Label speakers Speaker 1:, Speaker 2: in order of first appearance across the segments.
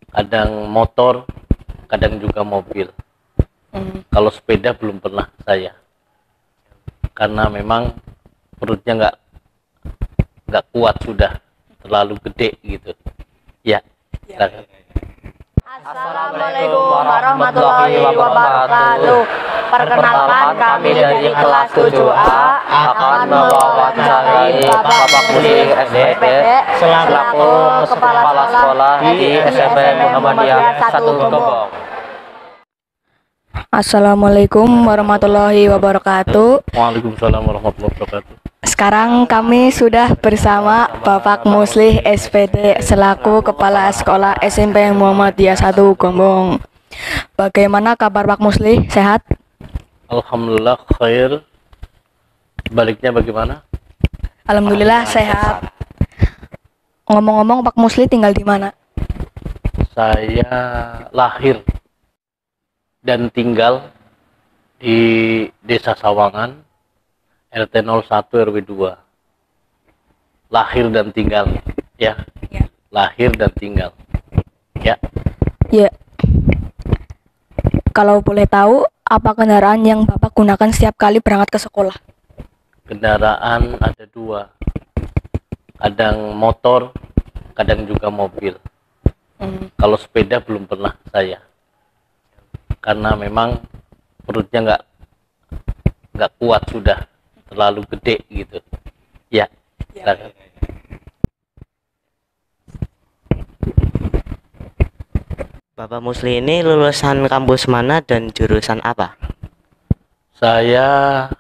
Speaker 1: kadang motor, kadang juga mobil. Kalau sepeda belum pernah saya, karena memang perutnya nggak kuat, sudah terlalu gede gitu ya. Silakan.
Speaker 2: Assalamualaikum warahmatullahi wabarakatuh. Perkenalkan, kami dari kelas 7A akan mewawancarai Bapak Muslim SPD selaku kepala sekolah di SMP Muhammadiyah 1 Gombong.
Speaker 3: Assalamualaikum warahmatullahi wabarakatuh.
Speaker 1: Waalaikumsalam warahmatullahi wabarakatuh.
Speaker 3: Sekarang kami sudah bersama Bapak Muslih SPD selaku Kepala Sekolah SMP Muhammadiyah 1 Gombong. Bagaimana kabar Pak Muslih? Sehat?
Speaker 1: Alhamdulillah khair. Baliknya bagaimana?
Speaker 3: Alhamdulillah sehat. Ngomong-ngomong, Pak Muslih tinggal di mana?
Speaker 1: Saya lahir dan tinggal di Desa Sawangan, RT 01 RW 2. Lahir dan tinggal, ya. Lahir dan tinggal, ya.
Speaker 3: Ya. Kalau boleh tahu, apa kendaraan yang Bapak gunakan setiap kali berangkat ke sekolah?
Speaker 1: Kendaraan ada dua, kadang motor, kadang juga mobil. Kalau sepeda belum pernah saya, karena memang perutnya nggak kuat, sudah terlalu gede gitu ya. Silakan.
Speaker 2: Bapak Musli ini lulusan kampus mana dan jurusan apa?
Speaker 1: Saya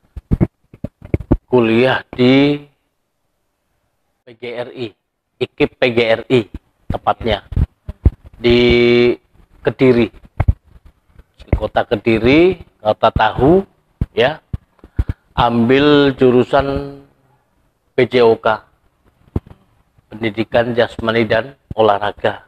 Speaker 1: kuliah di PGRI, IKIP PGRI tepatnya, di Kediri, di kota Kediri, kota tahu ya. Ambil jurusan PJOK, Pendidikan Jasmani dan Olahraga.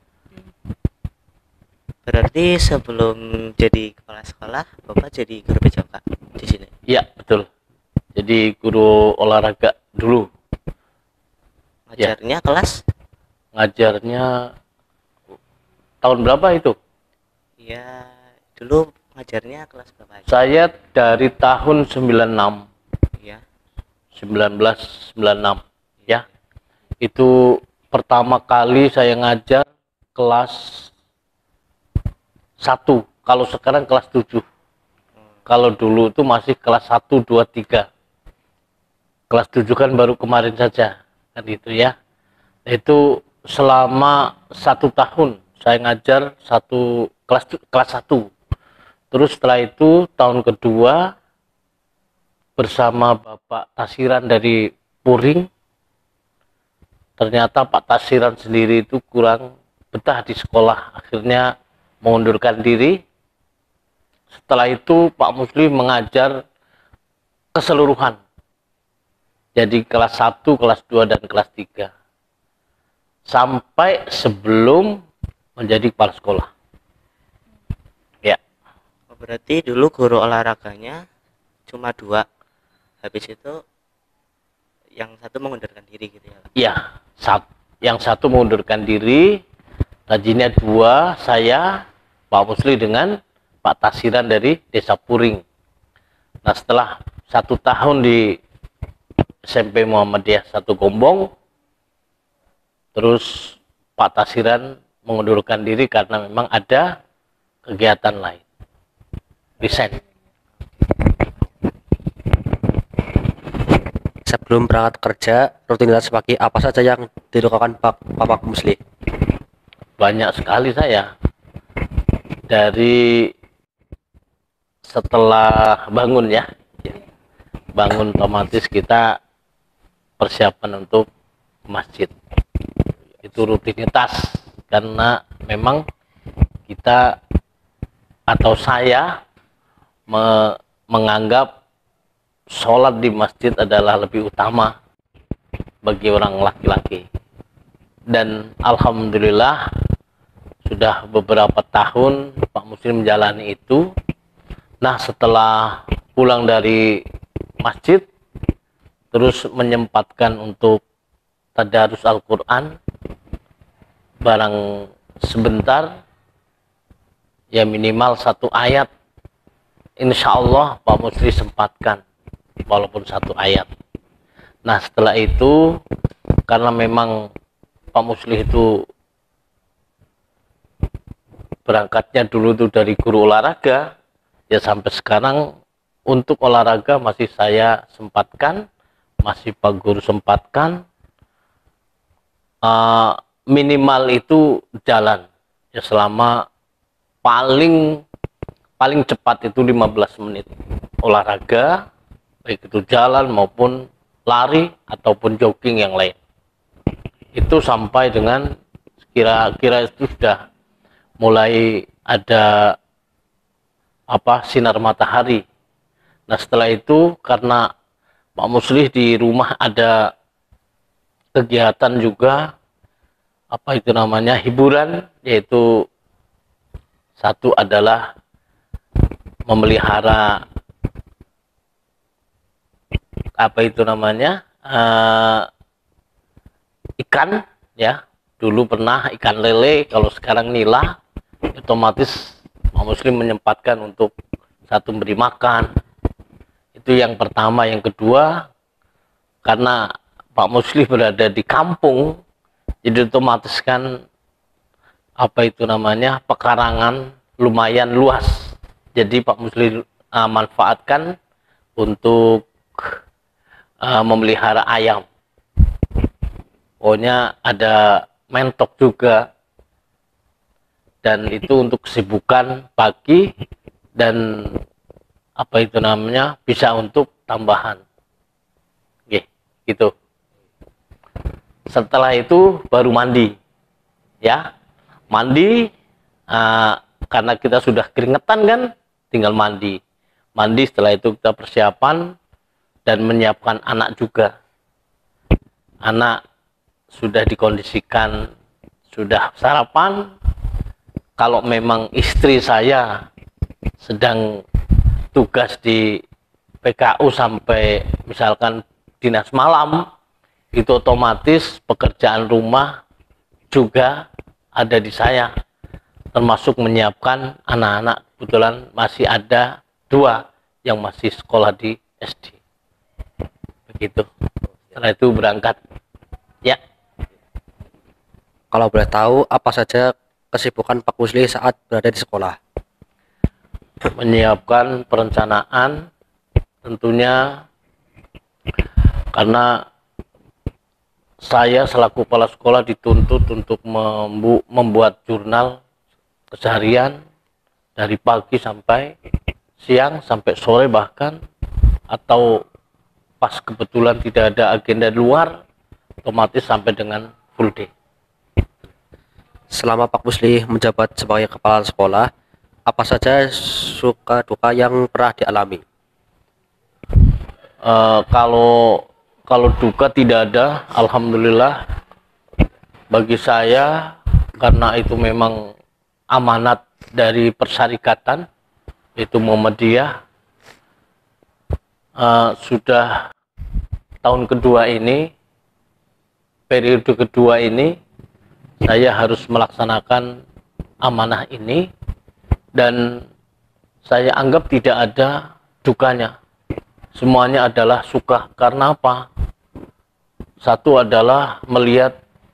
Speaker 2: Berarti sebelum jadi kepala sekolah, Bapak jadi guru PJOK di sini?
Speaker 1: Iya, betul. Jadi guru olahraga dulu.
Speaker 2: Ngajarnya kelas?
Speaker 1: Ngajarnya tahun berapa itu?
Speaker 2: Iya, dulu ngajarnya kelas berapa aja?
Speaker 1: Saya dari tahun 96.
Speaker 2: Iya.
Speaker 1: 1996 ya. Itu pertama kali saya ngajar kelas 1. Kalau sekarang kelas 7. Kalau dulu itu masih kelas 1, 2, 3. Kelas 7 kan baru kemarin saja, kan gitu ya. Itu selama 1 tahun saya ngajar kelas 1. Terus setelah itu tahun kedua bersama Bapak Tasiran dari Puring. Ternyata Pak Tasiran sendiri itu kurang betah di sekolah, akhirnya mengundurkan diri. Setelah itu Pak Musli mengajar keseluruhan. Jadi kelas 1, kelas 2, dan kelas 3. Sampai sebelum menjadi kepala sekolah. Ya.
Speaker 2: Berarti dulu guru olahraganya cuma 2. Habis itu yang satu mengundurkan diri gitu ya?
Speaker 1: Iya, yang satu mengundurkan diri. Rajinnya 2, saya, Pak Musli dengan Pak Tasiran dari Desa Puring. Nah, setelah 1 tahun di SMP Muhammadiyah 1 Gombong, terus Pak Tasiran mengundurkan diri karena memang ada kegiatan lain. Resign.
Speaker 4: Sebelum berangkat kerja, rutinitas pagi apa saja yang dilakukan Bapak Musli?
Speaker 1: Banyak sekali saya. Dari setelah bangun ya. Bangun otomatis kita persiapan untuk masjid. Itu rutinitas, karena memang kita atau saya menganggap sholat di masjid adalah lebih utama bagi orang laki-laki. Dan alhamdulillah sudah beberapa tahun Pak Muslim menjalani itu. Nah, setelah pulang dari masjid, terus menyempatkan untuk tadarus Al-Quran barang sebentar, ya minimal 1 ayat. Insya Allah Pak Musli sempatkan walaupun 1 ayat. Nah setelah itu, karena memang Pak Musli itu berangkatnya dulu tuh dari guru olahraga, ya sampai sekarang untuk olahraga masih saya sempatkan, masih Pak Guru sempatkan. Minimal itu jalan ya, selama paling cepat itu 15 menit olahraga, baik itu jalan maupun lari ataupun jogging yang lain. Itu sampai dengan kira-kira itu sudah mulai ada sinar matahari. Nah setelah itu, karena Pak Muslih di rumah ada kegiatan juga hiburan, yaitu satu adalah memelihara ikan ya. Dulu pernah ikan lele, kalau sekarang nila. Otomatis Pak Muslim menyempatkan untuk satu beri makan. Itu yang pertama. Yang kedua, karena Pak Muslim berada di kampung, jadi otomatis kan pekarangan lumayan luas. Jadi Pak Muslim manfaatkan untuk memelihara ayam. Pokoknya ada mentok juga, dan itu untuk kesibukan pagi, dan bisa untuk tambahan. Oke, gitu. Setelah itu baru mandi ya. Mandi, karena kita sudah keringetan kan, tinggal mandi. Setelah itu kita persiapan dan menyiapkan anak juga. Anak sudah dikondisikan, sudah sarapan. Kalau memang istri saya sedang tugas di PKU sampai misalkan dinas malam, itu otomatis pekerjaan rumah juga ada di saya, termasuk menyiapkan anak-anak. Kebetulan masih ada 2 yang masih sekolah di SD. Begitu. Setelah itu berangkat ya.
Speaker 4: Kalau boleh tahu, apa saja kesibukan Pak Musli saat berada di sekolah?
Speaker 1: Menyiapkan perencanaan, tentunya karena saya selaku kepala sekolah dituntut untuk membuat jurnal keseharian dari pagi sampai siang, sampai sore bahkan, atau pas kebetulan tidak ada agenda luar, otomatis sampai dengan full day.
Speaker 4: Selama Pak Musli menjabat sebagai kepala sekolah, apa saja suka duka yang pernah dialami?
Speaker 1: Kalau duka tidak ada, alhamdulillah. Bagi saya, karena itu memang amanat dari persyarikatan, itu Muhammadiyah. Sudah tahun kedua ini, periode kedua ini, saya harus melaksanakan amanah ini, dan saya anggap tidak ada dukanya. Semuanya adalah suka. Karena apa? Satu adalah melihat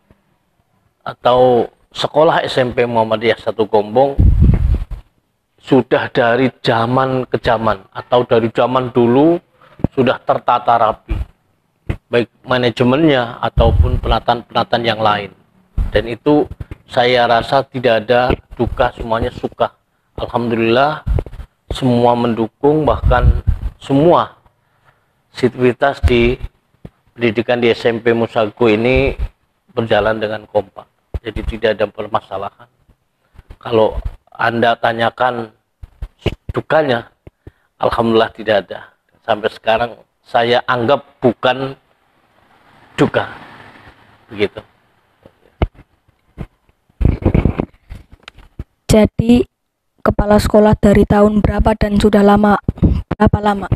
Speaker 1: atau sekolah SMP Muhammadiyah 1 Gombong sudah dari zaman ke zaman, atau dari zaman dulu sudah tertata rapi, baik manajemennya ataupun penataan-penataan yang lain. Dan itu saya rasa tidak ada duka, semuanya suka. Alhamdulillah, semua mendukung, bahkan semua aktivitas di pendidikan di SMP Musago ini berjalan dengan kompak. Jadi tidak ada permasalahan. Kalau Anda tanyakan dukanya, alhamdulillah tidak ada. Sampai sekarang saya anggap bukan duka. Begitu.
Speaker 3: Jadi kepala sekolah dari tahun berapa dan sudah berapa lama?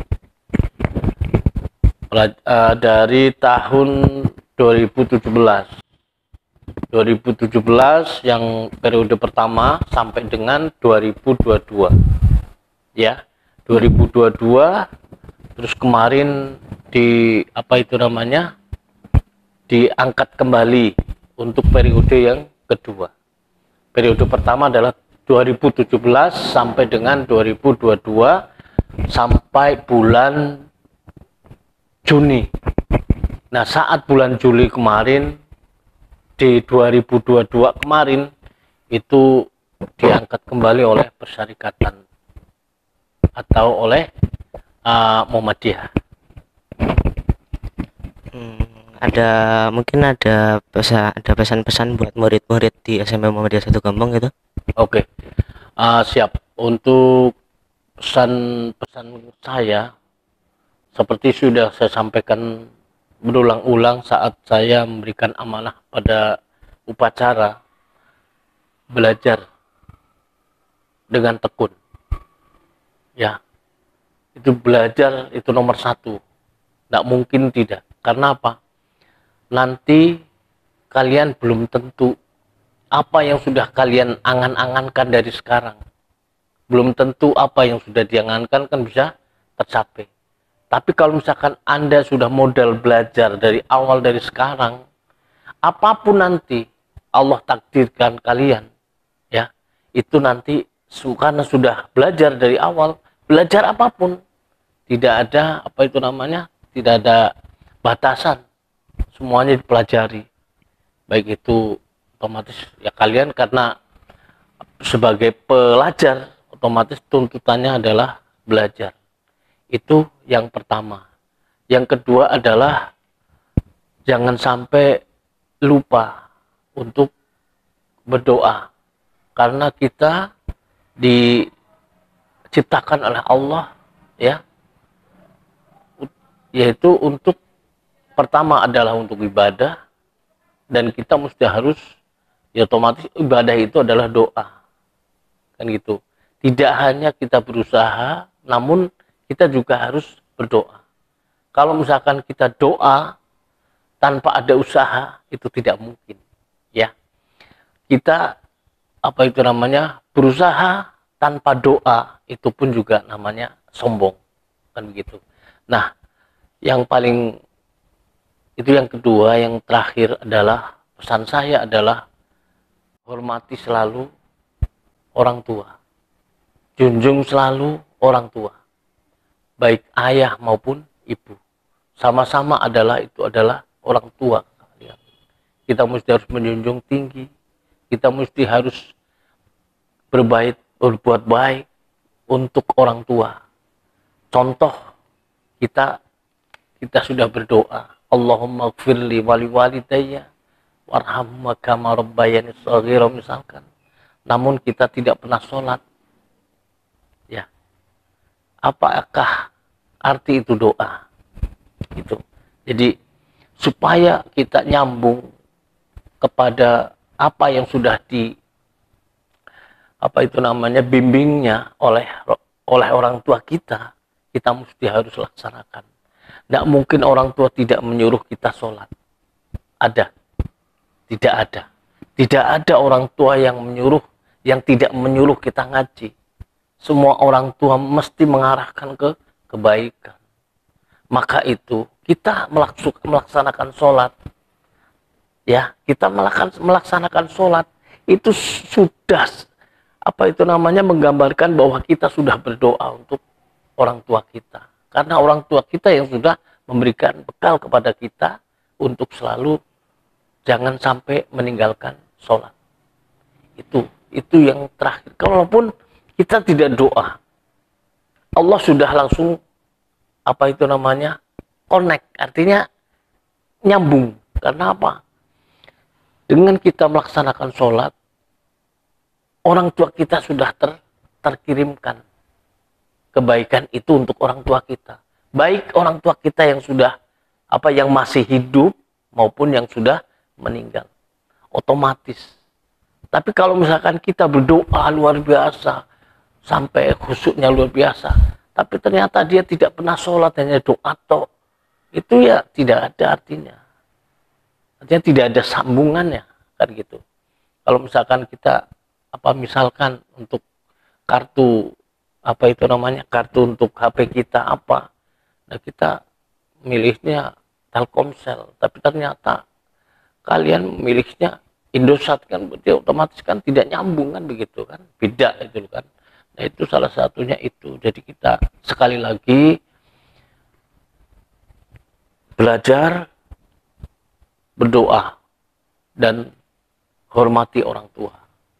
Speaker 1: Dari tahun 2017. 2017 yang periode pertama sampai dengan 2022 ya. 2022 terus kemarin di apa itu namanya diangkat kembali untuk periode yang kedua. Periode pertama adalah 2017 sampai dengan 2022 sampai bulan Juni. Nah, saat bulan Juli kemarin di 2022 kemarin itu diangkat kembali oleh Persyarikatan atau oleh Muhammadiyah.
Speaker 2: Mungkin ada pesan-pesan buat murid-murid di SMP Muhammadiyah 1 Gombong gitu.
Speaker 1: Oke. Siap. Untuk pesan-pesan saya seperti sudah saya sampaikan berulang-ulang saat saya memberikan amanah pada upacara, belajar dengan tekun. Ya, itu belajar itu nomor 1. Tidak mungkin tidak. Karena apa? Nanti kalian belum tentu apa yang sudah kalian angan-angankan dari sekarang. Belum tentu apa yang sudah diangankan kan bisa tercapai. Tapi kalau misalkan Anda sudah modal belajar dari awal dari sekarang, apapun nanti Allah takdirkan kalian, ya, itu nanti karena sudah belajar dari awal, belajar apapun, tidak ada apa itu namanya, tidak ada batasan, semuanya dipelajari. Baik itu otomatis ya kalian karena sebagai pelajar otomatis tuntutannya adalah belajar. Itu yang pertama. Yang kedua adalah jangan sampai lupa untuk berdoa. Karena kita diciptakan oleh Allah ya. Yaitu untuk pertama adalah untuk ibadah, dan kita mesti harus ya otomatis ibadah itu adalah doa. Kan gitu. Tidak hanya kita berusaha, namun kita juga harus berdoa. Kalau misalkan kita doa tanpa ada usaha, itu tidak mungkin. Ya, kita apa itu namanya berusaha tanpa doa, itu pun juga namanya sombong, kan begitu. Nah, yang paling itu yang kedua, yang terakhir adalah pesan saya adalah hormati selalu orang tua, junjung selalu orang tua. Baik ayah maupun ibu, sama-sama itu adalah orang tua kalian. Kita mesti harus menjunjung tinggi, kita mesti harus berbuat baik untuk orang tua. Contoh kita sudah berdoa, Allahumma gfirli wali walidayya warhamhuma kama rabbayani shaghira misalkan. Namun kita tidak pernah sholat. Ya. Apakah arti itu doa? Gitu. Jadi supaya kita nyambung kepada apa yang sudah bimbingnya oleh orang tua kita mesti harus laksanakan. Tidak mungkin orang tua tidak menyuruh kita sholat. Ada? Tidak ada. Tidak ada orang tua yang tidak menyuruh kita ngaji. Semua orang tua mesti mengarahkan ke kebaikan. Maka itu kita melaksanakan sholat. Ya, kita melaksanakan sholat itu sudah menggambarkan bahwa kita sudah berdoa untuk orang tua kita. Karena orang tua kita yang sudah memberikan bekal kepada kita untuk selalu jangan sampai meninggalkan sholat. Itu yang terakhir. Kalaupun kita tidak doa, Allah sudah langsung connect, artinya nyambung. Karena apa? Dengan kita melaksanakan sholat, orang tua kita sudah terkirimkan kebaikan itu untuk orang tua kita. Baik orang tua kita yang sudah yang masih hidup maupun yang sudah meninggal. Otomatis. Tapi kalau misalkan kita berdoa luar biasa, sampai khusyuknya luar biasa, tapi ternyata dia tidak pernah sholat, hanya doa toh, itu ya tidak ada artinya. Artinya tidak ada sambungannya. kan gitu. Kalau misalkan kita misalkan untuk kartu kartu untuk HP kita nah kita milihnya Telkomsel, tapi ternyata kalian milihnya Indosat, kan berarti otomatis kan tidak nyambung kan begitu kan, beda itu kan. Nah itu salah satunya itu. Jadi kita sekali lagi belajar berdoa dan hormati orang tua,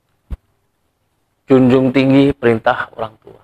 Speaker 1: junjung tinggi perintah orang tua.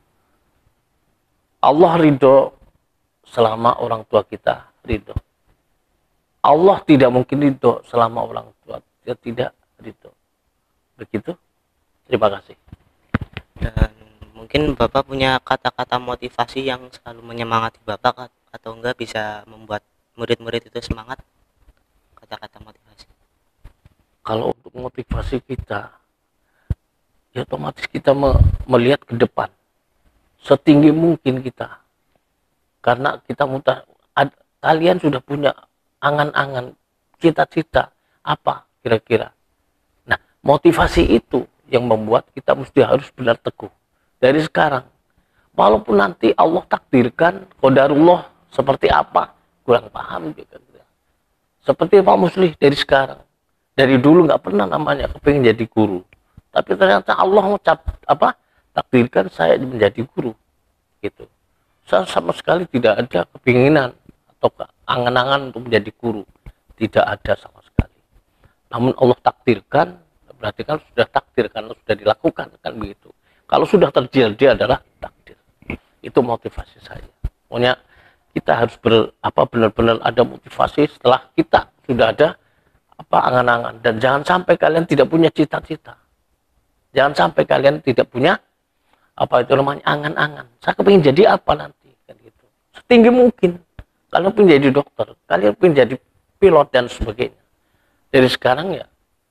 Speaker 1: Allah ridho selama orang tua kita ridho. Allah tidak mungkin ridho selama orang tua kita tidak ridho. Begitu. Terima kasih.
Speaker 2: Dan mungkin Bapak punya kata-kata motivasi yang selalu menyemangati Bapak, atau enggak bisa membuat murid-murid itu semangat, kata-kata motivasi.
Speaker 1: Kalau untuk motivasi kita, ya otomatis kita melihat ke depan setinggi mungkin kita, karena kita kalian sudah punya angan-angan, cita-cita apa kira-kira. Nah motivasi itu yang membuat kita mesti harus benar teguh dari sekarang, walaupun nanti Allah takdirkan qadarullah seperti apa kurang paham juga. Seperti Pak Muslih dari sekarang, dari dulu nggak pernah namanya kepingin jadi guru, tapi ternyata Allah takdirkan saya menjadi guru gitu. Saya sama sekali tidak ada kepinginan atau angan-angan untuk menjadi guru, tidak ada sama sekali. Namun Allah takdirkan, berarti kan sudah takdir, karena sudah dilakukan kan begitu. Kalau sudah terjadi adalah takdir. Itu motivasi saya. Pokoknya kita harus benar-benar ada motivasi setelah kita sudah ada angan-angan. Dan jangan sampai kalian tidak punya cita-cita. Jangan sampai kalian tidak punya angan-angan. Saya kepingin jadi apa nanti kan gitu. Setinggi mungkin. Kalian pengen jadi dokter, kalian pengen jadi pilot dan sebagainya. Dari sekarang ya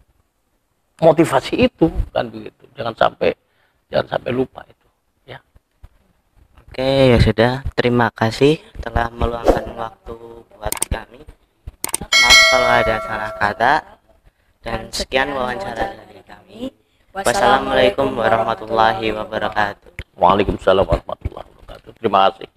Speaker 1: motivasi itu kan begitu. Jangan sampai lupa itu.
Speaker 2: Oke, ya sudah. Terima kasih telah meluangkan waktu buat kami. Maaf kalau ada salah kata. Dan sekian wawancara dari kami. Wassalamualaikum warahmatullahi wabarakatuh.
Speaker 1: Waalaikumsalam warahmatullahi wabarakatuh. Terima kasih.